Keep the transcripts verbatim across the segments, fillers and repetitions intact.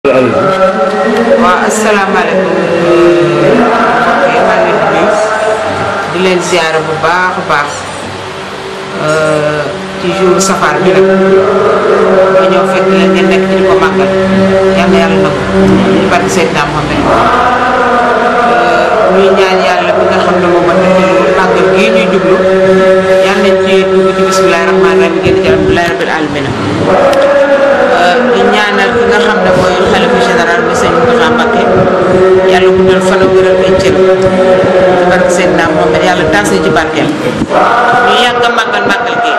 waaw asalaamaaleykum mbokk yi maa ngi leen di nuyu di leen ziyaara bu baax a baax ci jour safar bi nag ba ñëw fekk leen ngeen nekk di ko màggal yal na yàlla nangu ci barke Seydina Muhammad ñuy ñaan yàlla bi nga xam ne moom moo def màggal gii ñuy jublu yal nañ ci dugg ci bismillahi rahmaani rahim génn ci alhamdulillahi rabbil alamin di ñaanal ki nga xam ne mooy xalifa général bi sëñ Mountakha Mbacké yàlla guddal fan ak wéral ay cër ci barke Seydina Muhammad yàlla taas ci barkeel ñu yàgg a màggal màggal gi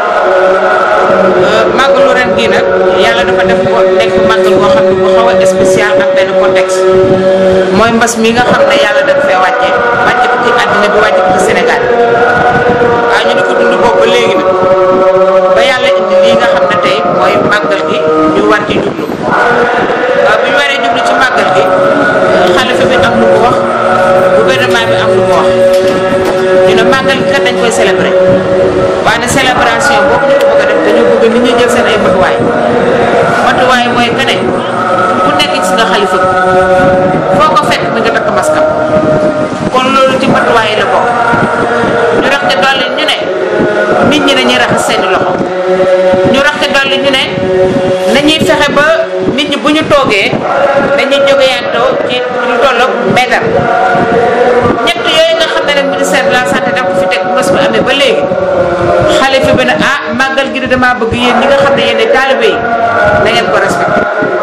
màggalu ren gii nag yàlla dafa def ko nekk màggal boo xam ne bu xaw a spécial ak benn contexte mooy mbas mi nga xam ne yàlla dafa fee wàcce wàcce ko ci àddina bi wàcce ko ci Sénégal waaye ñu di ko dund boobu ba léegi nag ba yàlla indi lii nga xam ne tey mooy màggal gi ñu war ci jublu waaw bu ñu waree jublu ci màggal gi xalifa bi am lu mu wax gouvernement bi am lu mu wax ñu ne màggal gi kat dañ koy célébrer waaye ne célébration boobu ñu ko bëgg a def dañu bëgg nit ñi jël seen ay matuwaay matuwaay mooy que ne ku nekk gis nga xalifa bi foo ko fekk mi nga takk maskam kon loolu ci matuwaay yi la bokk ñu rax te dolli ñu ne nit ñi dañuy raxas seeni loxo ñu rax te dolli ñu ne nañuy fexe ba nit ñi bu ñu toogee dañuy jógeyantoo ci lu tolloog meetar ñett yooyu nga xam ne nag ministère de la santé daf ko fi teg bu bi amee ba léegi xalifa bi ne ah màggal gi de damaa bëgg yéen ñi nga xam ne yéen ay taalibe yi na ngeen ko respecté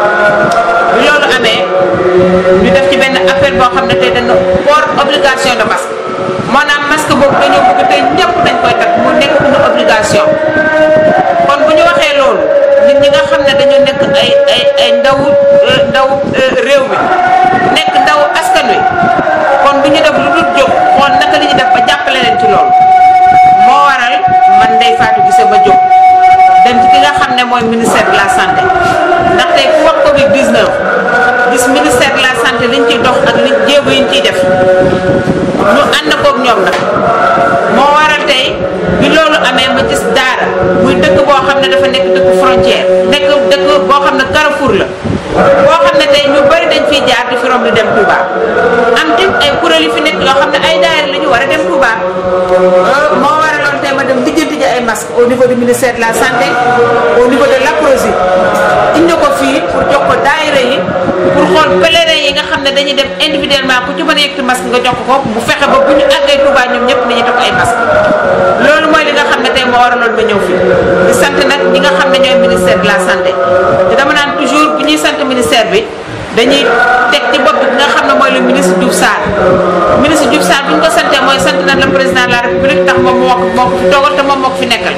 bi loolu amee ñu def ci benn appel boo xam ne tey dañu port obligation de masque maanaam masque boobu dañoo bëgg tey ñëpp dañ koy takk mu nekk une obligation kon bu ñu waxee loolu nit ñi nga xam ne dañu nekk ay ay ay ndaw ndaw réew mi nekk ndaw askan wi kon bu ñu def lu dul jóg xool naka li ñu def ba jàppale leen ci loolu moo waral man Ndeye Fatou Guissé ba jóg dem ci ki nga xam ne mooy ministère de la santé ndax tey ku wax Covid dix-neuf gis ministère de la santé liñ ciy dox ak liñ jéego yiñ ciy def ñu ànd koog ñoom nag moo waral tey bi loolu amee ma gis daara muy dëkk boo xam ne dafa nekk dëkk frontière nekk dëkk boo xam ne Carrefour la boo xam ne tey ñu bari dañ fiy jaar di fi romb di dem Touba am tim ay kuréel yu fi nekk yoo xam ne ay daara la ñu war a dem Touba moo waraloon tey ma dem lijjanti ji ay masques au niveau du ministère de la santé au niveau de l'APROSI indi ko fii pour jox ko daayira yi pour xool pèlerin yi nga xam ne dañuy dem individuellement ku ci mën a yëkkati masque nga jox ko bu fexe ba bu ñu àggee Touba ñoom ñëpp nañu def ay masque loolu mooy li nga xam ne tey moo waraloon ba ñëw fii di sant nag ñi nga xam ne ñooy ministère de la santé te dama naan toujours bu ñuy sant ministère bi dañuy teg ci bopp bi nga xam ne mooy le ministre Diouf Sarr ministre Diouf Sarr bu ñu ko santee mooy sant na le président de la république tax moom moo ko moo ko fi toogal te moom moo ko fi nekkal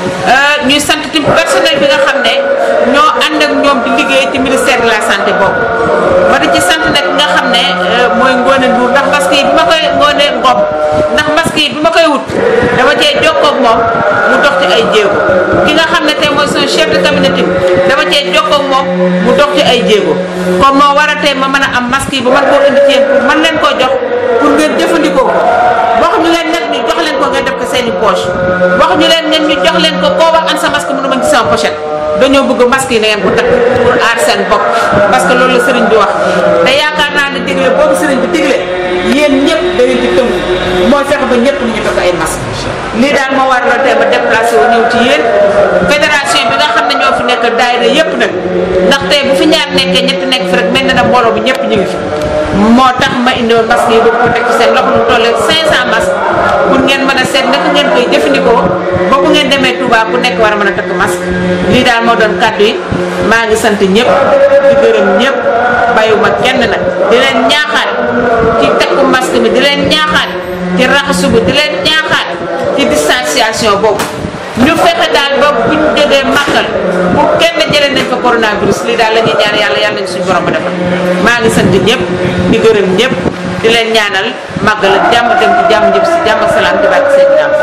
ñuy sant ci personnel bi nga xam ne ñoo ànd ak ñoom di liggéey ci ministère de la santé boobu ma di ci sant nag nga xam ne mooy Ngoné Ndour ndax masque yi bi ma koy Ngoné Ngom ndax masque yi bi ma koy wut dama cee jokkoo ak moom mu dox ci ay jéego ki nga xam ne tey mooy son chef de cabinet dama cee jokkoo ak moom mu dox ci ay jéego kon moo war a tey ma mën a am masque yi ba mën koo indi ci yéen pour mën leen koo jox pour ngeen jëfandikoo ko wax ñu leen nag ñu jox leen ko ngeen def ko seen i poche wax ñu leen ngeen ñu jox leen ko koo wax an sa masque mënu ma ci sama pochette dañoo bëgg masque yi na ngeen ko takk pour aar seen bopp parce que loolu la sëriñ bi wax te yaakaar naa ne digle boobu sëriñ bi digle yéen ñëpp da ngeen di tënk mooy fexe ba ñëpp ñu takk ay masque lii daal moo war la tey ba déplacé wu ñëw ci yéen fédération bi nga xam ne ñoo fi nekk daayira yëpp nag ndax tey bu fi ñaar nekkee ñetti nekk fi rek mel na na mbooloo bi ñëpp ñu ngi fi moo tax ma indiwoon masque yi bëgg ko teg ci seen loxo lu toll ak cinq cent masques pour ngeen mën a seet naka ngeen koy jëfandikoo ba bu ngeen demee Touba ku nekk war a mën a takk masque lii daal moo doon kàddu yi maa ngi sant ñëpp di gërëm ñëpp bàyyiwuma kenn nag di leen ñaaxaat ci takku masque bi di leen ñaaxaat ci raxasu bi di leen ñaaxaat ci distanciation boobu ñu fexe daal ba bu ñu jógee màggal bu kenn jëlee nañ fa coronavirus lii daal la ñuy ñaan yàlla yàlla nañ suñu borom a defal maa ngi sant ñëpp di gërëm ñëpp di leen ñaanal màggal ak jàmm dem ci jàmm ñëpp si jàmm ak salaam di bàyyi seen jàmm.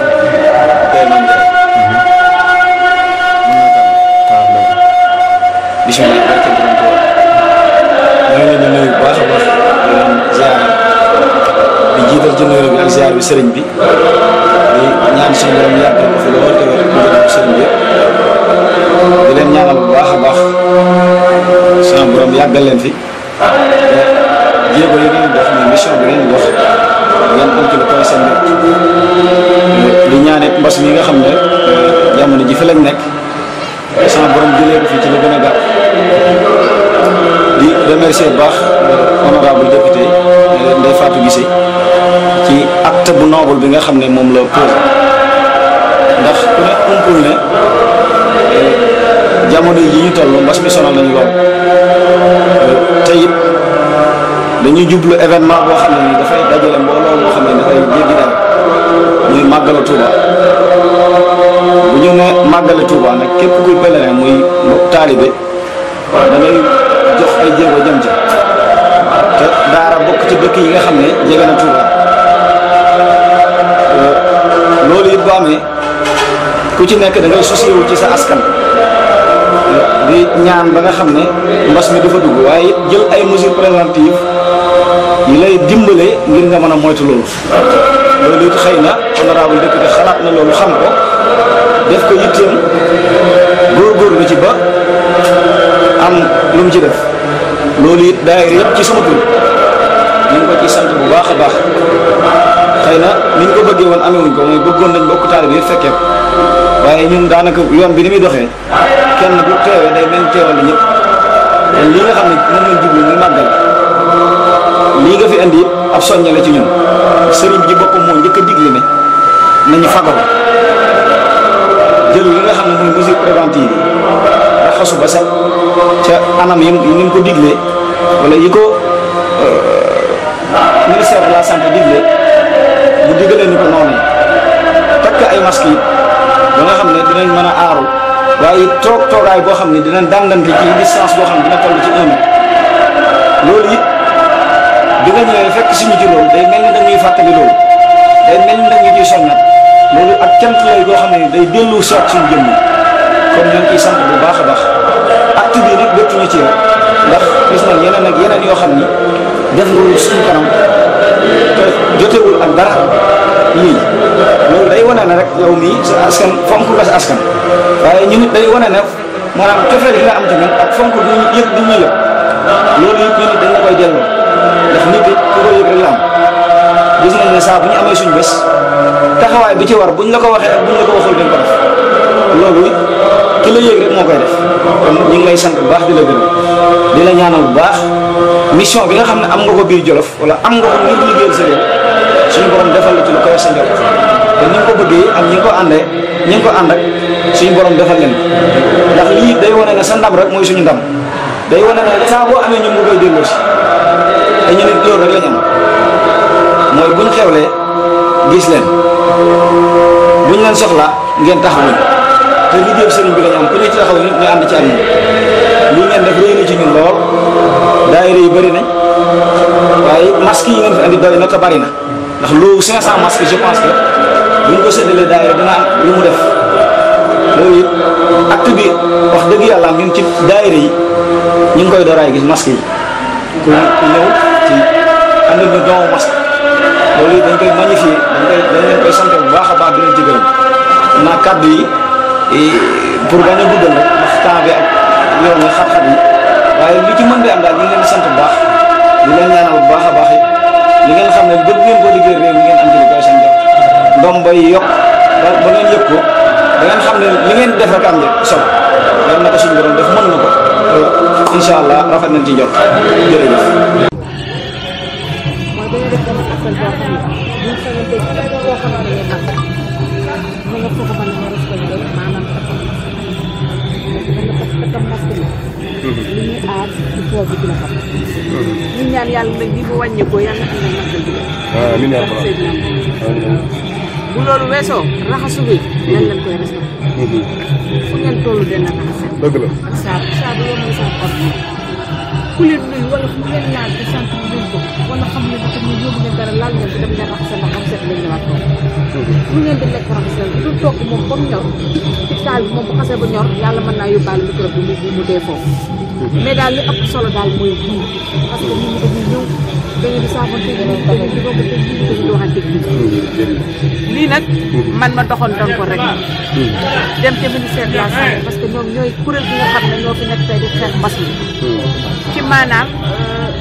bisimilah barke borom Tuuba maa ngi leen di nuyu bu baax a baax di leen ziar di jiital ci nuyu bi ak ziar bi sëriñ bi di ñaan suñu borom yàggal ko fi lool te wér ko sëriñ bi di leen ñaanal bu baax a baax suñu borom yàggal leen fi jéego yi ngeen dox muy mission bi ngeen dox ngeen am ci lu koy seen bopp li ñaanee mbas mi nga xam ne jamono ji fi lañ nekk sama borom jëlee ko fii ci lu gën a gàtt di remercier bu baax honorable député Ndeye Fatou Guissé ci acte bu noble bi nga xam ne moom la posé ndax ku ne umpul ne jamono yi ñu toll mbas mi sonal nañu lool te it dañuy jublu événement boo xam ne ni dafay dajale mbooloo boo xam ne dafay jéggi daal muy màggalu Touba bu ñu ne màggalu Touba nag képp kuy pèlerin muy taalibe da ngay jox ay jéego jëm ci te daara bokk ci dëkk yi nga xam ne jege na Touba loolu it bu amee ku ci nekk da ngay associé wu ci sa askan di ñaan ba nga xam ne mbas mi dafa dugg waaye it jël ay mesures préventives yi lay dimbale ngir nga mën a moytu loolu loolu it xëy na honorable député xalaat na loolu xam ko def ko yitteem góorgóorlu ci ba am lu mu ci def loolu it daayira yëpp ci sama tur ñu ngi ko ci sant bu baax a baax xëy na ni ñu ko bëggee woon amewuñ ko mooy bëggoon nañ bokk taalibe yi fekkee ko waaye ñun daanaka yoon bi ni muy doxee kenn bu teewee day mel teewal la ñëpp te lii nga xam ne moom lañ jublu muy màggal lii nga fi indi it ab soññe la ci ñun sëriñ ji boppam moo njëkk a digle ne nañu fagaru jël li nga xam ne muy mesure préventive yi raxasu ba set ca anam yi ni mu ko diglee wala yi ko ministère de la santé diglee mu digalee ni ko noonu takk ay masques yi ba nga xam ne dinañ mën a aaru waaye toog toogaay boo xam ne dinañ dàngante ci distance boo xam ne dina toll ci un mètre loolu it bi nga ñëwee fekk suñu ci loolu day mel ni dañuy fàttali loolu day mel ni dañuy ciy soññat loolu ak cant lay goo xam ne day dellu seet suñu jëmm kon ñoo ngi ciy sant bu baax a baax acte bii nag bettuñu ci yow ndax gis nañ yeneen ak yeneen yoo xam ni def nga lu suñu kanam te jotewul ak dara lii loolu day wane ne rek yow mii sa askan fonk nga sa askan waaye ñu nit day wane ne maanaam cofeel gi nga am tamit ak fonk du ñu yëg du ñu yëg loolu it ñu nit dañ la koy delloo ndax nit it ku ko yëg rek la am gis nañ ne saa bu ñu amee suñu bés taxawaay bi ci war buñ la ko waxee ak buñ la ko waxul dañ ko def loolu it ki la yëg rek moo koy def kon ñu ngi lay sant bu baax di la gërëm di la ñaanal bu baax mission bi nga xam ne am nga ko biir Jolof wala am nga ko ngir liggéeyal sa réew suñu borom defal la ci lu koy sa njort te ni nga ko bëggee ak ñi nga ko àndee ñi nga ko ànd ak suñu borom defal leen ndax lii day wane ne sa ndam rek mooy suñu ndam day wane ne saa boo amee ñun nga koy delloo si te ñu ne loolu rek lañ am mooy buñ xewlee gis leen buñ leen soxlaa ngeen taxawuñ te liggéeyu sëriñ bi lañ am ku ñu ci taxaw ñu ñu ànd ci am lii ngeen def réy na ci ñun lool daayira yi bëri nañ waaye masque yi ngeen fi andi doy na te bëri na ndax loolu cinq cent masques je pense que buñ ko séddalee daayira dina am lu mu def loolu it acte bi wax dëgg yàlla ñun ci daayira yi ñu ngi koy dooraay gis masque yi ku ku ñëw ci andi ñu doomu masque loolu it dañ koy magnifier dañ koy dañ leen koy sant bu baax a baax di leen ci gërëm naa kàddu yi pour bañ a guddal rek ndax temps bi ak yoon yi xat-xat yi waaye li ci mën di am daal ñu ngi leen di sant bu baax di leen ñaanal bu baax a baax it li ngeen xam ne bëgg ngeen ko liggéey réew mi ngeen am ci li koy seen jox ndom bay yokk ba ba ngeen yëg ko da ngeen xam ne li ngeen def rek am njëkk solo yal na ko suñu borom def mën na ko incha allah rafet nañ ci jot jërëjëf. li ñuy aar ci tool bi dina xam. ñu ñaan yàlla nag li mu wàññi ko yàlla xam ne màggal bi la. waaw amiin yaa rabbal bu loolu weesoo raxasu bi. nan lañ koy respecté. fu ngeen toll dana raxas. dëgg la ak saabu saabu yow mooy saabu or ku leen nuyu wala fu ngeen laal di sant leen ko wala xam ne dafa ñu yóbbu leen dara laal ngeen ko dem ngeen raxas ndax am set lañ ñëwaat toog. lu ngeen di lekk raxasal bu dul toog moom ba mu ñor ci taal bi moom bu xasee ba ñor yàlla mën naa yóbbaale microbe bi mu mu dee foofu. mais daal li ëpp solo daal mooy jiw parce que nit ñi dañuy ñëw da ngeen di saafante da ngeen di romb te jiw dañuy waxante lii nag man ma doxoon doon ko rek dem ca ministère de la santé parce que ñoom ñooy kuréel gi nga xam ne ñoo fi nekk tey di xeex mbas mi ci maanaam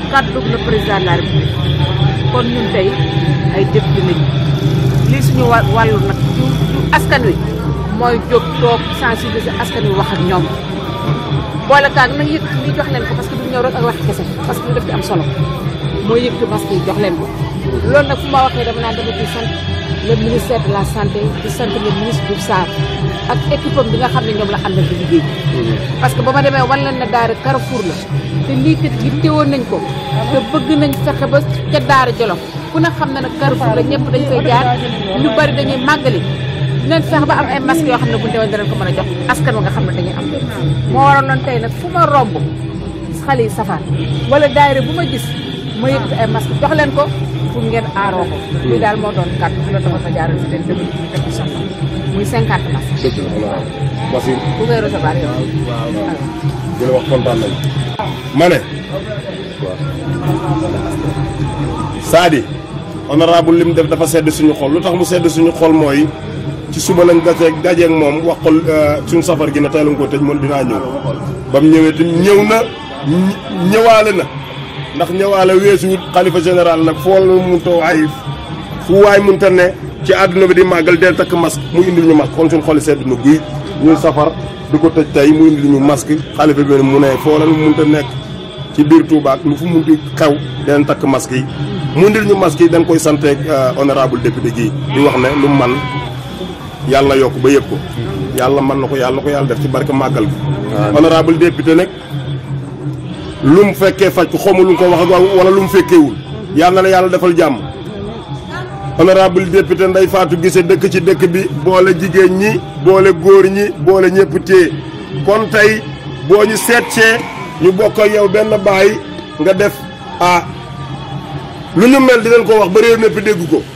kàddu le président de la République kon ñun tey ay député lañu lii suñu wàllu nag ci askan wi mooy jóg toog sensibiliser askan wi wax ak ñoom boole kaag nag yëg li jox leen ko parce que du ñëw rek ak wax kese parce que lu def ci am solo mooy yëg masque yi jox leen ko loolu nag fu ma waxee dama naan dama ciy sant le ministère de la santé di sant le ministre Diouf Sarr ak équipe am bi nga xam ne ñoom la àndal di liggéey parce que ba ma demee wan leen ne daara Carrefour la te lii kat yittewoon nañ ko te bëgg nañ fexe ba ca daara Jolof ku ne xam ne nag Carrefour la ñëpp dañ fay jaar ñu bari dañuy màggali dinañ fexe ba am ay masques yoo xam ne bu ñu demee danañ ko mën a jox askan wa nga xam ne dañuy am moo waroon noonu tey nag fu ma romb xale yi safar wala daayira bu ma gis ma yëkkati ay masques jox leen ko pour ngeen aaroo ko lii daal moo doon kàddu bi la tax a jaaral si leen dëgg ñu teg soxla muy cinquante masques. dëgg la waaw. Basir. bu ngay recevoir yow. waaw waaw. di la wax kontaan nañu. ma ne. waaw. Sadi. honorable li mu def dafa sedd suñu xol lu tax mu sedd suñu xol mooy ci suba lañ dajeeg dajeeg moom wax ko suñu safar gi ne tey lañ ko tëj man dinaa ñëw. ba mu ñëwee tamit ñëw na ñëwaale na. ndax ñëwaale weesu xalifa général nag foo la mënta waay fu waay mënta ne ci àdduna bi di màggal del takk masque mu indil ñu masque kon suñu xol sedd na guy ñuy safar di ko tëj tey mu indil ñu masque xalifa bi mu ne foo la mënta nekk ci biir Touba ak lu fu munti xew den takk masque yi mu indil ñu masque yi dañ koy santeeg honorable député gi di wax ne lu man yàlla na yokk ba yëg ko yàlla mën na ko yàlla na ko yàlla def ci barke màggal gi honorable député nag lu mu fekkee faj ko xawma lu mu ko wax wala lu mu fekkeewul yàlla na yàlla defal jàmm honorable député Ndeye Fatou Guissé dëkk ci dëkk bi boole jigéen ñi boole góor ñi boole ñëpp téye kon tey boo ñu seetsee ñu bokk ak yow benn baay nga def ah lu ñu mel dinañ ko wax ba réew mépp dégg ko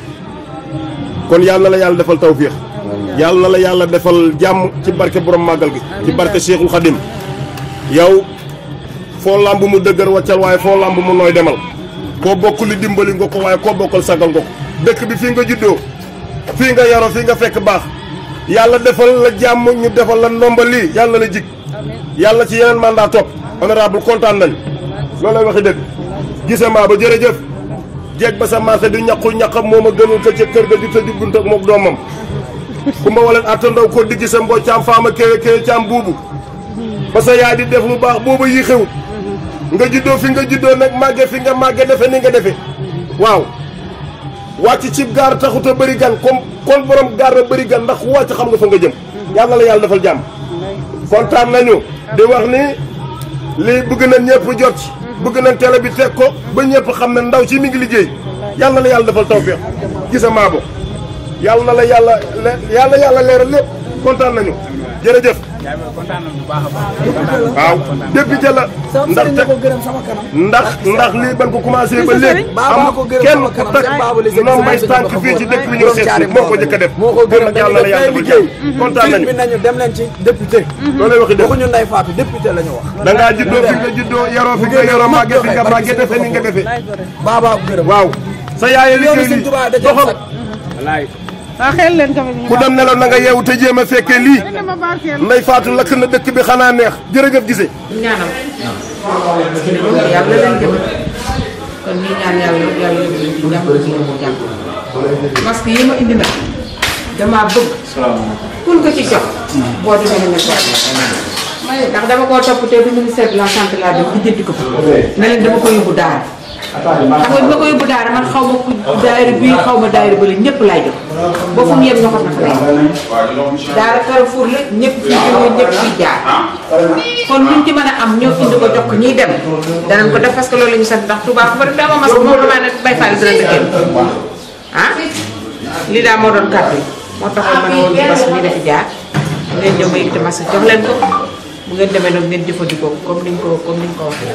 kon yàlla na la yàlla defal tawfiix yàlla na la yàlla defal jàmm ci barke borom màggal gi ci barke Cheikhul Khadim yow foo lamb mu dëgër waccal waaye foo lamb mu nooy demal koo bokk li dimbali nga ko waaye koo bokkal sagal nga ko dëkk bi fii nga juddoo fii nga yaroo fii nga fekk baax yàlla defal la jàmm ñu defal la ndomba lii yàlla la jig yàlla ci yeneen mandat topp honorable kontaan nañ loolu lay waxi dëgg gise maa ba jërëjëf jeeg ba sa marché di ñaqu ñaqam moom a gënul ko ca kër ga di tëju bunt ak mook doomam ku ma waleen attandaw ko diggi sa mboo caam faama kéwe kéwe caam buubu ba sa yaay di def lu baax booba yi xewut nga juddoo fi nga juddoo nag màgge fi nga màgge defe ni nga defe waaw wàcc ci gaar taxut a bëri gan comme kon borom gaar a bëri gan ndax wàcc xam nga fa nga jëm yàlla la yàlla defal jàmm kontaan nañu di wax ni lii bëgg nañ ñëpp jot ci bëgg nañ télé bi teg ko ba ñëpp xam ne ndaw ci mi ngi liggéey yàlla la yàlla defal tawfeex gisa maa bo yàlla na la yàlla yàlla yàlla leeral lépp kontaan nañu jërëjëf waaw député la ndax ndax ndax lii ban ko commencé ba léegi am kenn ku tak noom bay tànk fii ci dëkk bi ñëw seet moo ko njëkk a def kon nag yàlla la yàlla defal jàmm kontaan nañu nañu dem leen ci député loolu lay waxi dëgg waxuñu Ndeye Fatou député la ñu wax da ngaa juddoo fi nga juddoo yaroo fi nga yaroo màgge fi nga màgge defe ni nga defe baaba gërëm waaw sa yaay liggéey li doxal waaw xel leen ko ku dem nelaw na nga yeewu te jéem a fekkee lii Ndeye Fatou lakk na dëkk bi xanaa neex jërëjëf gise ñaanal yàlla leen jëm kon ñi ñaan yàlla yàlla yóbbu leen ci jàmm ci jàmm masque yi ma indi nag damaa bëgg kun ko ci jox boo demee ne ko ndax dama koo topp te du ministère de la santé laa def di jëndi ko fa ne leen dama ko yóbbu daara xam nga bi ma ko yóbbu daara man xaw ma ku daayira bii xaw ma daayira bële ñëpp laay jox ba fu mu yem ñoo xam na fa lay daara Carrefour la ñëpp fii jógee ñëpp fii jaar kon luñ ci mën a am ñëw indi ko jox ko ñiy dem danañ ko def parce que loolu la ñu sant ndax Touba fu bari dama mas moom damaa ne bay faal dina dëkkee ah lii daal moo doon kàddu yi moo taxoon ma ne woon bas mi dafi jaar ngeen ñëw ma yëkkati mas jox leen ko bu ngeen demee nag ngeen jëfandikoo comme niñ ko comme niñ ko waxee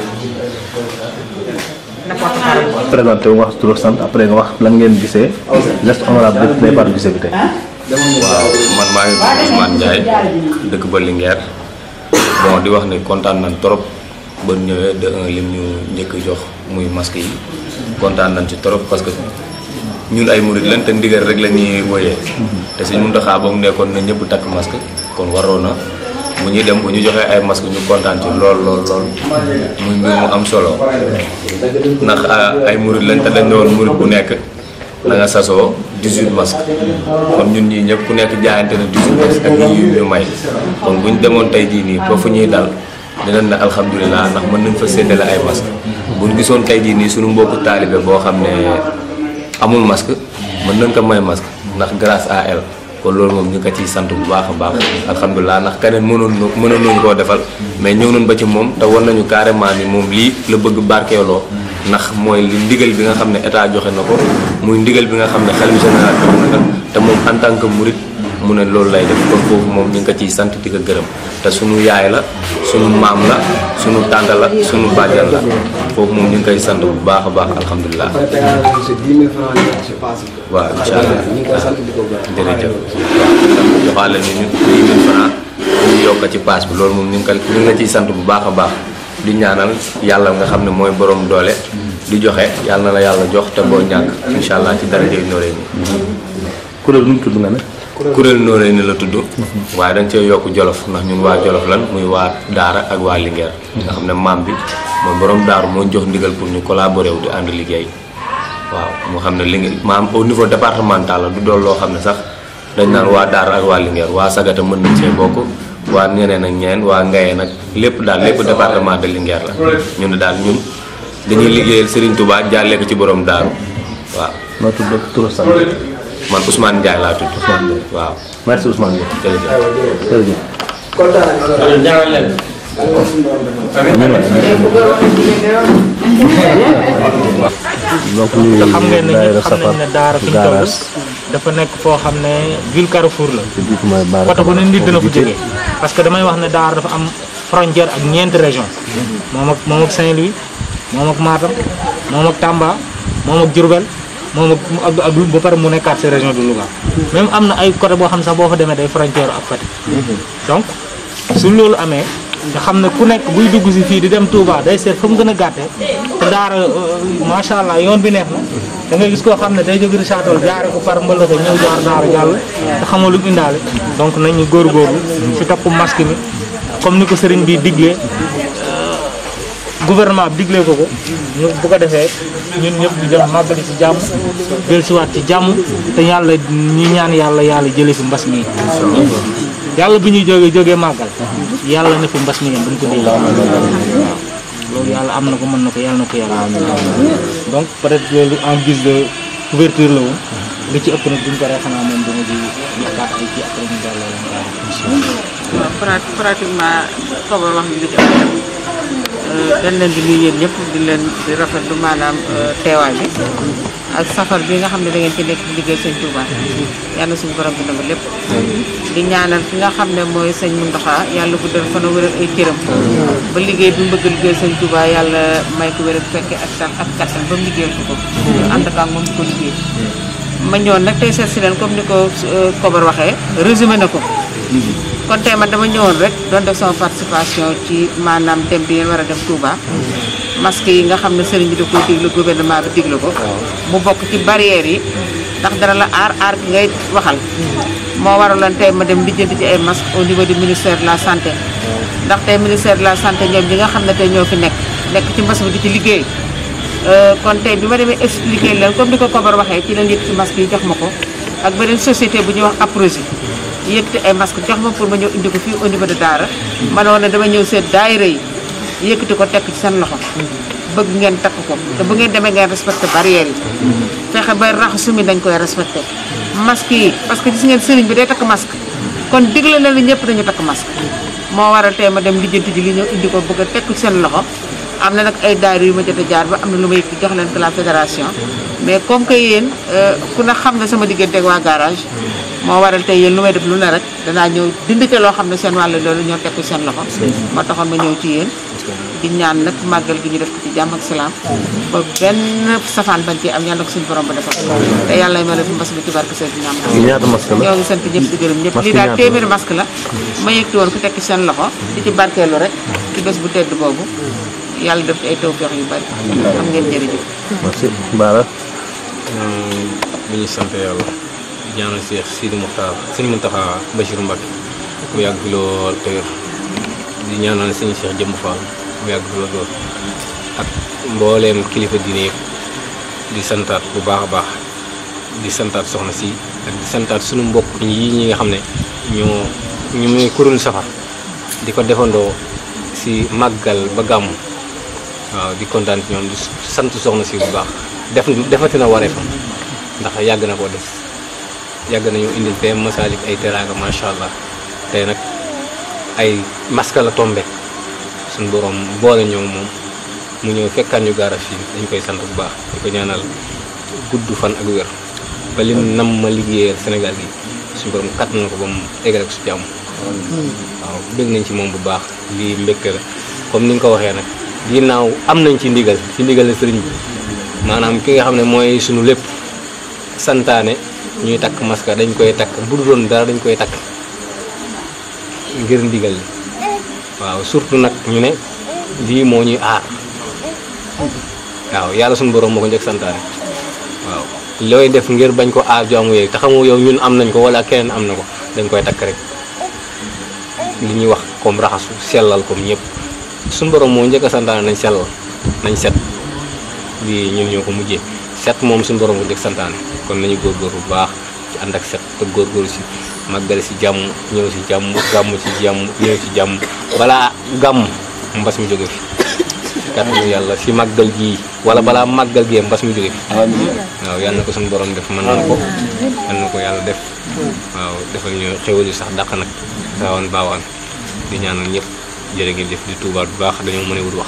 présenté wu nga wax tur ak sant après nga wax lan ngeen gisee geste honorable de Ndeye Fatou Guissé bi tey. waaw man maa ngi tudd Ousmane Ndiaye dëkk ba Linguère bon di wax ni kontaan nañ trop ba ñëwee de un lim ñu njëkk jox muy masque yi kontaan nañ ci trop parce que ñun ay murid lañ te ndigal rek la ñuy woyee te si Mountakha ba mu nekkoon na ñëpp takk masque kon waroon na bu ñuy dem bu ñu joxee ay masque ñu kontaan ci lool lool lool muy mbir mu am solo ndax ay murid lañ te dañ ne woon murid bu nekk na nga sasoo dix-huit masque kon ñun ñii ñëpp ku nekk jaayante na dix-huit masque ak yi ñu may kon bu ñu demoon tey jii nii ba fu ñuy dal dinañ ne alhamdulilah ndax mën nañ fa séddale ay masque bu ñu gisoon tey jii nii suñu mbokku taalibe boo xam ne amul masque mën nañ ko may masque ndax grâce à elle kon loolu moom ñu ko ciy sant bu baax a baax alhamdulilah ndax keneen mënoon mënoon nañu koo defal mais ñëw nañ ba ci moom te war nañu carrément ni moom lii la bëgg barkeeloo ndax mooy li ndigal bi nga xam ne état joxe na ko muy ndigal bi nga xam ne xalifa général joxe na ko te moom en tant que murit mu ne loolu lay def kon foofu moom ñu ngi ko ciy sant di ko gërëm te sunu yaay la sunu maam la sunu tànta la sunu bàjjan la foofu moom ñu ngi koy sant bu baax a baax alhamdulilah. waaw incha allah jërëjëf joxaale ñu ñu dix mille francs ñu yokk ci paas bi loolu moom ñu ngi ko ñu ngi la ciy sant bu baax a baax di ñaanal yàlla nga xam ne mooy borom doole di joxe yàlla na la yàlla jox te boo ñàkk incha allah ci dara jëy nooree nii. kuréel nu mu tudd nga ne. kuréel nooree ni la tudd waaye dañ cee yokk jolof ndax ñun waa jolof lan muy waa daara ak waa Linguère nga xam ne maam bi mooy borom daaru moo jox ndigal pour ñu collaborer wu di ànd liggéey waaw moo xam ne Linguère maam au niveau départemental la du doon loo xam ne sax dañ naan waa daara ak waa Linguère waa Sagata mën nañ cee bokk waa ñeneen ak ñeen waa Ngaye nag lépp daal lépp département de Linguère la ñu ne daal ñun dañuy liggéeyal Serigne Touba jàllee ko ci borom daaru waaw. noo tudd tur sant. man Ousmane Ndiaye laa tudd. waaw. merci Ousmane Ndiaye. jërëjëf. jërëjëf. donc lii te xam ngeen ne daayira ñëpp xam nañ ne daara fi ñu toll dafa nekk foo xam ne ville Carrefour la. côté bu ne nit dina fa jógee parce que damay wax ne daara dafa am frontière ak ñeenti région moom ak moom ak Saint-Louis moom ak Matam moom ak Tamba moom ak Diourbel moom ak ak ba pare mu nekkaat ci région de Louga même am na ay côté boo xam ne sax boo fa demee day frontière ak Fatick donc su loolu amee nga xam ne ku nekk buy dugg si fii di dem Touba day seet fa mu gën a gàttee te daara macha allah yoon bi neex na da ngay gis koo xam ne day jóge Richard Toll jaare ko par mbëllëxe ñëw jaar daara jàll te xamoo lu mu indaale donc nañu góorgóorlu si topp masque mi comme ni ko sëriñ bi diglee gouvernement bi diglee ko ko ñu bu ko defee ñun ñëpp di dem màggali ci jàmm dellusiwaat ci jàmm te yàlla ñi ñaan yàlla yàlla jëlee fi mbas mi yàlla bi ñuy jógee jógee màggal yàlla na fi mbas mi yem bu ñu ko déglu waaw loolu yàlla am na ko mën na ko yàlla na ko yàlla donc peut-être loolu en guise de couverture la woon li ci ëpp nag bu ñu ko ree xanaa moom dama ji yokkaat ay kii après ñu delloo leen waaw pratiquement xabar wax ni li ci ëpp dañ leen di nuyu yéen ñëpp di leen di rafetlu maanaam teewaay bi ak safar bi nga xam ne da ngeen ci nekk di liggéey sëñ Touba yàlla suñu borom bi dama lépp di ñaanal fi nga xam ne mooy sëñ Mountakha yàlla guddal fan a wéral ay cëram ba liggéey bi mu bëgg liggéey sëñ Touba yàlla may ko wéral fekke ak tan ak kattan ba mu liggéeyal ko ko ñu ànd ak moom di ko liggéey ma ñëwoon nag tey seet si leen comme ni ko Kobar waxee résumé na ko kon tey man dama ñëwoon rek doon def sama participation ci maanaam dem bi ngeen war a dem Touba masque yi nga xam ne sëriñ bi da koy digle gouvernement bi digle ko mu bokk ci barrières yi ndax dara la aar aar ki ngay waxal moo waraloon tey ma dem lijjanti ci ay masque au niveau du ministère de la santé ndax tey ministère de la santé ñoom ñi nga xam ne tey ñoo fi nekk nekk ci mbas mi di ci liggéey kon tey bi ma demee expliqué leen comme ni ko Kobar waxee ci leen yëkkati masque yi jox ma ko ak beneen société bu ñuy wax Aprosi yëkkati ay masque jox ma pour ma ñëw indi ko fii au niveau de Daara ma ne woon ne dama ñëw seet daayira yi yëkkati ko tekk ci seen loxo bëgg ngeen takk ko te bu ngeen demee ngeen respecté barrières yi fexe ba raxasu mi dañ koy respecté masque yi parce que gis ngeen sëriñ bi day takk masque kon digle na ni ñëpp dañu takk masque moo waral tey ma dem lijjanti ji li ñëw indi ko bëgg a tekk ci seen loxo am na nag ay daayira yu ma jot a jaar ba am na lu ma yëkkati jox leen ko la fédération mais comme que yéen ku na xam ne sama diggante ak waa garage moo waral tey yéen lu may def lu ne rek danaa ñëw dindite loo xam ne seen wàll loolu ñoo teg ko seen loxo moo taxoon ma ñëw ci yéen di ñaan nag màggal gi ñu def ko ci jàmm ak salaam ba benn safaan bañ ci am yàlla ko suñu borom ba defal te yàlla may la fi mbas bi ci barke seen ñaam ñaata masque la ñoo ngi sant ñëpp di gërëm ñëpp lii daal téeméeri masque la ma yëgti woon ku tekki seen loxo di ci barkeelu rek ci bés bu tedd boobu yàlla def ci ay tawfeex yu bari am ngeen jërëjëf merci Bara bi ñu sant yàlla ñaanal Cheikh Sidi Mokhtar Sëñ Mountakha Bachir Mbacké mu yàgg fi lool te wér di ñaanal sëñ Cheikh Jëmb Fall mu yàgg fi lool ak mbooleem kilifa diine yëpp di santaat bu baax a baax di santaat soxna si ak di santaat sunu mbokk yi ñi nga xam ne ñoo ñu muy kuréel safar di ko defandoo si màggal ba gàmm waaw di kontaan ci ñoom di sant soxna si bu baax def defati na waree fa ndax yàgg na koo def yàgg nañu indil fee Masalik ay teraanga macha allah tey nag ay masque la tombe suñu borom boole ñëw moom mu ñëw fekkaan ñu gaara fii dañ koy sant bu baax di ko ñaanal gudd fan ak wér ba lim nam ma liggéeyal Sénégal gi suñu borom kat na ko ba mu eggal ak su jàmm waaw bëgg nañ ci moom bu baax lii mbégte la comme ni nga ko waxee nag ginnaaw am nañ ci ndigal ci ndigal sëriñ bi maanaam ki nga xam ne mooy suñu lépp santaane ñuy takk masque dañ koy takk bu dul doon dara dañ koy takk ngir ndigal li waaw surtout nag ñu ne lii moo ñuy aar waaw yàlla suñu borom moo ko njëkk santaane waaw looy def ngir bañ ko aar jaamu yeeg te xamoo yow ñun am nañ ko wala keneen am na ko dañ koy takk rek li ñuy wax comme raxasu sellal comme ñëpp suñu borom moo njëkk a santaane nañ sellal nañ set lii ñun ñoo ko mujjee set moom suñu borom ko njëkk santaane kon nañu góorgóor bu baax ci ànd ak set te góorgóorlu si màggal si jàmm ñëw si jàmm gàmm ci jàmm ñëw si jàmm balaa gàmm mbas mi jóge fi kàttanu yàlla si màggal gii wala balaa màggal gee mbas mi jóge fi waaw yàlla na ko suñu borom def mën na ko mën na ko yàlla def waaw defal ñu xéwal yu sax dàq nag saawaan baawaan di ñaanal ñëpp jërë ngeen jëf di tuubaat bu baax dañoo mën a wut wax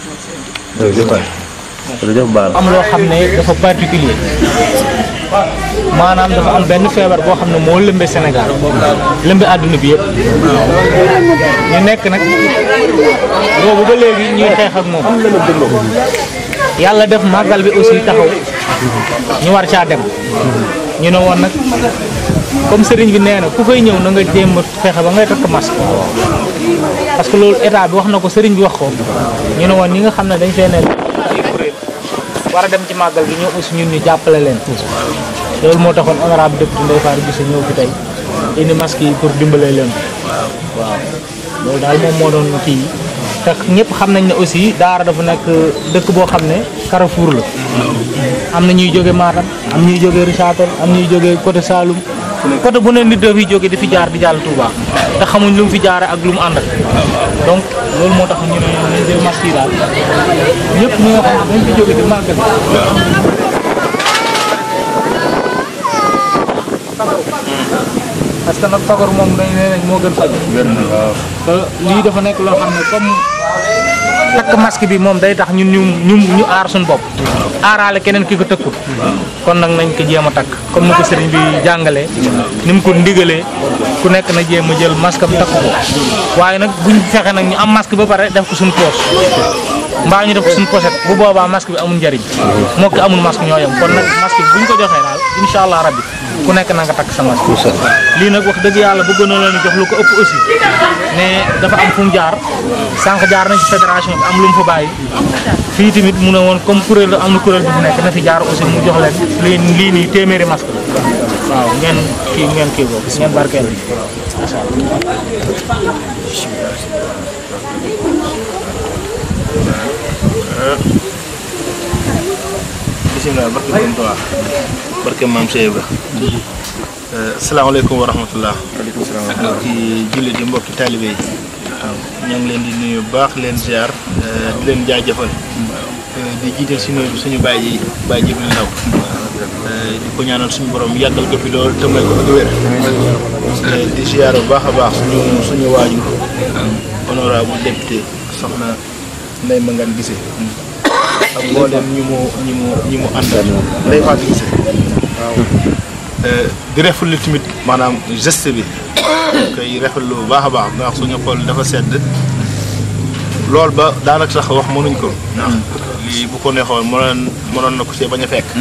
am loo xam ne dafa particulier maanaam dafa am benn feebar boo xam ne moo lëmbe Sénégal lëmbe àdduna bi yëpp ñu nekk nag boobu ba léegi ñuy xeex ak moom yàlla def màggal bi aussi taxaw ñu war caa dem ñu ne woon nag comme sëriñ bi nee na ku fay ñëw na nga jéem a fexe ba ngay takk masque parce que loolu état bi wax na ko sëriñ bi wax ko ñu ne woon ñi nga xam ne dañ fee nekk ay kuréel war a dem ci màggal gi ñoo aussi ñun ñu jàppale leen loolu moo taxoon honorable député Ndeye Fatou Guissé ñëw fi tey indi masque yi pour dimbale leen waaw loolu daal moom moo doon kii te ñëpp xam nañ ne aussi Daara dafa nekk dëkk boo xam ne Carrefour la am na ñuy jóge Matam am ñuy jóge Richard Toll am ñuy jóge côté Saloum côté bu ne nit da fi jóge di fi jaar di jàll Touba te xamuñ lu mu fi jaare ak lu mu ànd ak donc loolu moo tax ñu ne nañ jël masque yi daal ñëpp ñi nga xam ne dañ fi jóge di màggal parce que nag fagaru moom dañ ne nañ moo gën faj te lii dafa nekk loo xam ne comme takk masque bi moom day tax ñun ñu ñu ñu aar suñu bopp aaraale keneen ki ko tëkkut kon nag nañ ko jéem a takk comme ni ko sëriñ bi jàngalee ni mu ko ndigalee ku nekk na jéem a jël masque am takk ko waaye nag buñ fexe nag ñu am masque ba pare def ko suñu poche mbaa ñu def ko suñu pochette bu boobaa masque bi amul njariñ moo ki amul masque ñoo yem kon nag masque bi buñ ko joxee daal incha allah rabbi ku nekk na nga takk sa masque lii nag wax dëgg yàlla bëggoon na leen jox lu ko ëpp aussi mais dafa am fu mu jaar sànq jaar na ci fédération bi am lu mu fa bàyyi fii tamit mu ne woon comme kuréel am na kuréel bi fi nekk na fi jaar aussi mu jox leen lii lii nii téeméeri masque waaw ngeen kii ngeen kii boobu ngeen barkeel macha allah bisimilah barke Borom Tuubaa barke maam Cheikh Ibra asalaamaaleykum wa rahmatullah mbokki jullit yi mbokki taalibe yi waaw ñoo ngi leen di nuyu bu baax leen ziar di leen jaajëfal di jiital suñu suñu baay ji baay ji bu ndaw di ko ñaanal suñu borom yàggal ko fi loolu te may ko ak wér di ziar bu baax a baax suñu suñu waajur honorable député soxna Ndeye Mangane Guissé ak mboolem ñi mu ñi mu ñi mu àndal Ndeye Fatou Guissé waaw di rafetlu tamit maanaam geste bi koy rafetlu bu baax a baax ndax suñu xol dafa sedd loolu ba daanaka sax wax mënuñ ko ndax lii bu ko neexoon mënoon mënoon na ko see bañ a fekk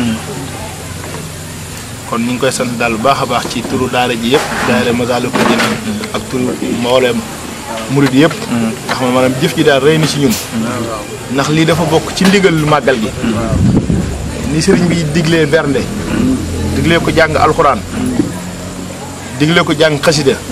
kon ñu ngi koy sant daal bu baax a baax ci turu daara ji yëpp daara Masaalikul Jinaan ak turu mboolem murid yëpp ndax ma maanaam jëf ji daal rëy na ci ñun ndax lii dafa bokk ci ndigal màggal gi ni sëriñ bi diglee bernde diglee ko jàng alxuraan diglee ko jàng xasida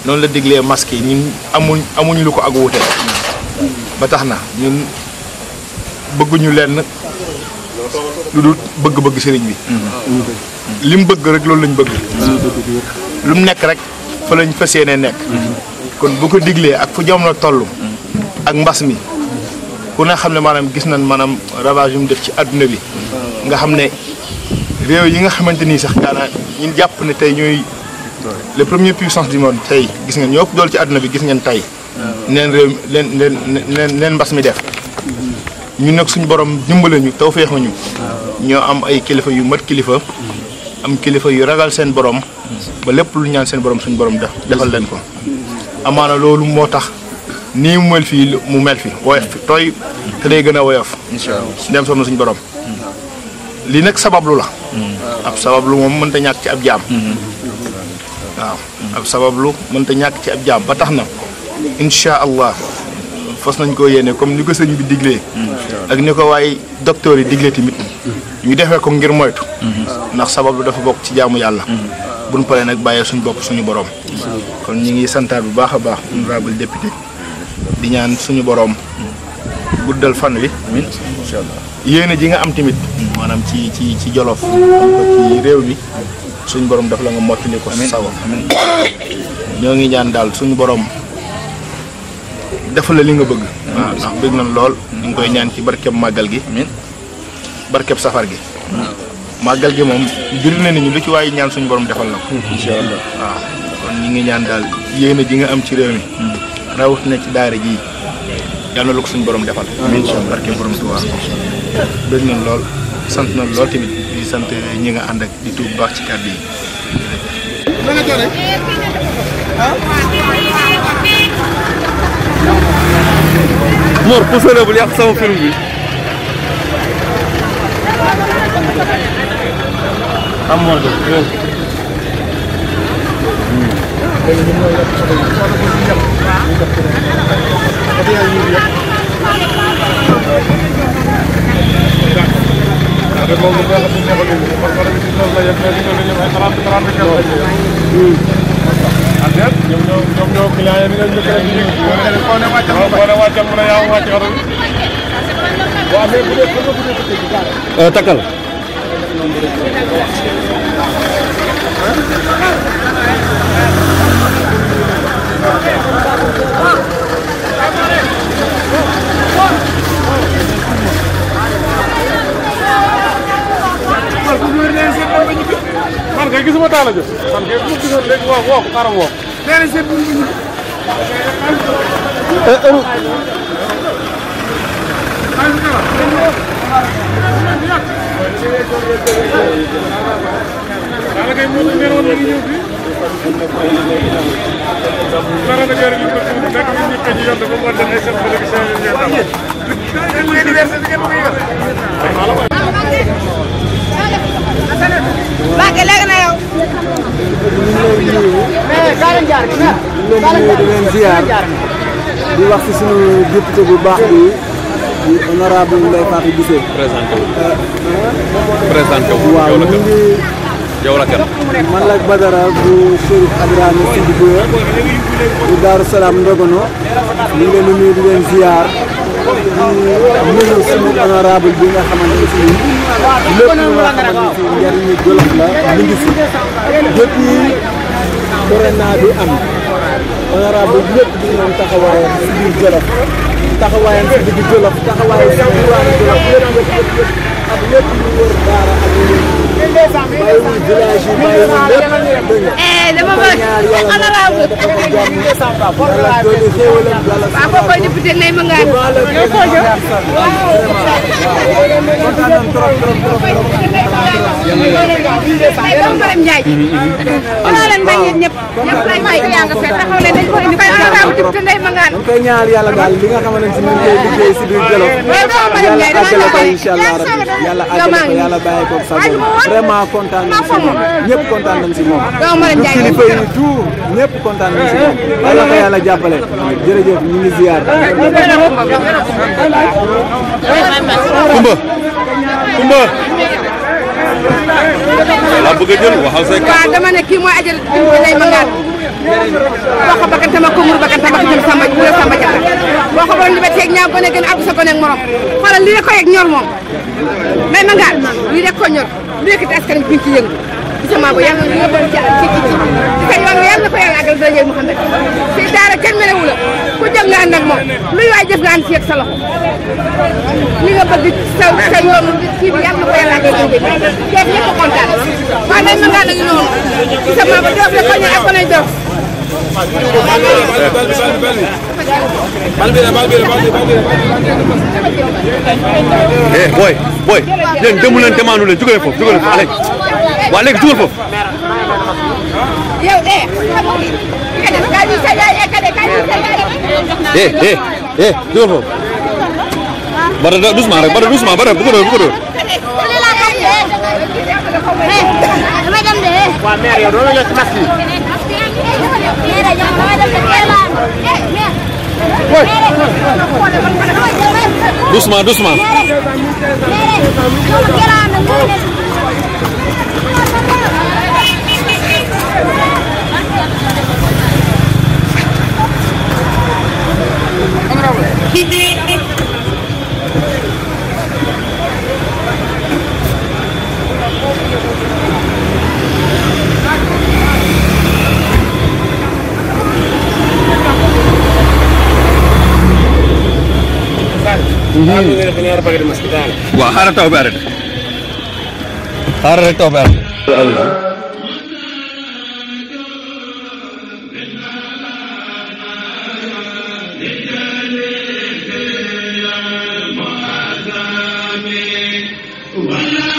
noonu la diglee masque yi ñun amuñ amuñ lu ko ak wuute ba tax na ñun bëgguñu lenn lu dul bëgg-bëgg sëriñ bi li mu bëgg rek loolu lañ bëgg lu mu nekk rek fa lañ fas yéenee nekk kon bu ko diglee ak fu jamono toll ak mbas mi ku ne xam ne maanaam gis nañ maanaam ravage yu mu def ci adduna bi nga xam ne réew yi nga xamante nii sax daanaka ñun jàpp ne tey ñooy les premières puissances du monde tey gis ngeen ñoo ëpp doole ci adduna bi gis ngeen tey neen réew leen leen leen leen mbas mi def ñun nag suñu borom dimbale ñu taw feexuñu ñoo am ay kilifa yu mat kilifa am kilifa yu ragal seen borom ba lépp lu ñaan seen borom suñu borom def defal leen ko amaana loolu moo tax nii mu mel fii mu mel fi woyof fi tooy te day gën a woyof dem soom na suñu borom lii nag sabablu la ab sabablu moom mënta ñàkk ci ab jaam waaw ab sabablu mënta ñàkk ci ab jaam ba tax na incha allah fas nañ koo yéene comme ni ko sëñ bi diglee ak ni ko waaye docteur yi diglee tamit ñu defee ko ngir moytu ndax sabablu dafa bokk ci jaamu yàlla buñ paree nag bàyyee suñu bopp suñu borom kon ñi ngi santaat bu baax a baax honorable député di ñaan suñu borom guddal fan wi yéene ji nga am tamit maanaam ci ci ci Jolof am ko ci réew mi suñu borom daf la nga mottali ko sawa ñoo ngi ñaan daal suñu borom defal la li nga bëgg waaw ndax bëgg nañ lool ñu ngi koy ñaan ci barkeb màggal gi barkeb safar gi màggal gi moom bir na ni ñu lu ci waaye ñaan suñu borom defal na ko incha allah waaw kon ñi ngi ñaan daal yéene ji nga am ci réew mi rawat na ci daara ji yal na lu ko suñu borom defal incha allah barkeb borom Tuubaa bëgg nañ lool sant nañ lool tamit di sant ñi nga ànd ak di tuub baax ci kàddu yi Mor poussé na bul yàq sama film bi am Mor de takal man kay gisuma taala jëf man kay bu gisoon léegi wax wax xaram wax nee seen bu ñu ala kay mo ne won ngi ñew fi dara da gër ñu ko nek ñu ko ci yonde ba mo dañ ay seen ko ci seen ñu tam ñu université ngeen ko yëgal Bagé léegi na yow. mais Kaaren jaar gi na. di leen ziar di wax ci suñu député bu baax bi di honorable Ndeye Fatou Guissé. présenté wu. présenté wu. waaw ñu ngi yow la kenn. man la Badara bu Chérif Adrame Sidi Bouya bu Daaru Salaam Ndogono ñu ngi leen di nuyu di leen ziar di nuyu suñu honorable bi nga xamante ne si lépp lu nga xamante ne si njëriñu Jolof la mi ngi fi depuis corona bi am honorable bi lépp di ñoom taxawaayam si biir Jolof taxawaayam si digg Jolof taxawaayam si diwaanu Jolof lépp lépp lépp lépp ak lépp lu wër daara ak bàyyiwul village yi bàyyiwul lépp dégg nga dama bëgg honorable yàlla dooli xéewalam yàlla waaw boobu député Ndeye Mangane yow foo jëm kontaan nañ trop trop trop dama Maram Ndiaye xanaa leen may yéen ñëpp ñëpp lay may yaa nga fee taxaw leen dañ ko indi honorable député Ndeye Mangane dañ koy ñaanal yàlla daal li nga xamante ne si ñu ngi koy liggéey si biir Jolof yàlla àggale ko incha allah rabbi yàlla àggale ko yàlla bàyyi ko sa vraiment kontaan nañ si moom ñëpp kontaan nañ si moom du kilifa yi tout ñëpp kontaan nañ si moom yàlla ko yàlla jàppale jërëjëf ñu ngi ziar Kumba Kumba la bëgg a jël waxal say waaw dama ne kii mooy ajal Ndeye Mangane boo ko bakkan sama kumur bakkan sama jëm samba wala samba jata boo ko doon liberté ak ñaaw gone gën ak sa gone ak morom xoolal lii rek ko yeg ñor moom mais ma ngaar lii rek ko ñor lii rek askan bi ci yëngu sama bu yàlla ñu yóbbal ci ci ci ci kay yoon yàlla ko yàlla àggal dara Muhammad ci daara kenn melewu la ku jóg nga ànd ak moom luy waay jëf nga ànd ci ak sa loxo li nga bëgg sa sa yoon kii bi yàlla ko yàlla àggal dara def ñëpp kontaan waaye nag ma ngaa nag noonu ci sama ba doof la ko ñu ak ko nay doof eh boy boy leen demu leen demande leen jóge foofu jóge foofu léegi waa léegi jóge foofu yow eh eh eh eh jóge foofu bara doucement rek bara doucement bara bu ko doon bu ko doon damay dem de waa maire yow doo leen ci masque yi doucement doucement waaw xaaral taw bi arrêté xaaral rek taw bi arrêté Wala